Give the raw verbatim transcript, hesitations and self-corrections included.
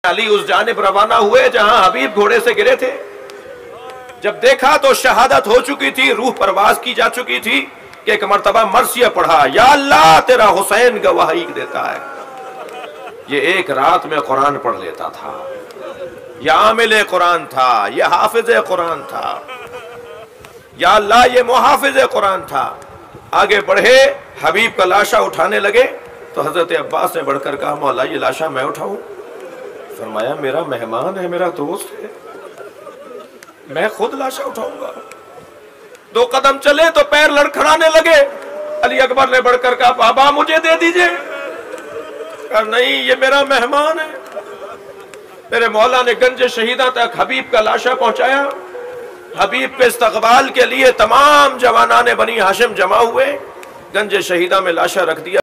अली उस जानिब रवाना हुए जहां हबीब घोड़े से गिरे थे। जब देखा तो शहादत हो चुकी थी, रूह परवाज की जा चुकी थी कि एक मर्तबा मरसिया पढ़ा, या अल्लाह तेरा हुसैन गवाही देता है। ये एक रात में कुरान पढ़ लेता था, यह आमिल कुरान था, यह हाफिज कुरान था, या अल्लाह ये मुहाफिज कुरान था। आगे बढ़े, हबीब का लाशा उठाने लगे तो हजरत अब्बास ने बढ़कर कहा, मौला ये लाशा मैं उठाऊं? फरमाया मेरा मेहमान है, मेरा दोस्त है, मैं खुद लाशा उठाऊंगा। दो कदम चले तो पैर लड़खड़ाने लगे। अली अकबर ने बढ़कर कहा, बाबा मुझे दे दीजिए। कहा नहीं, ये मेरा मेहमान है। मेरे मौला ने गंज शहीदा तक हबीब का लाशा पहुंचाया। हबीब के इस्तकबाल के लिए तमाम जवानाने बनी हाशिम जमा हुए, गंज शहीदा में लाशा रख दिया।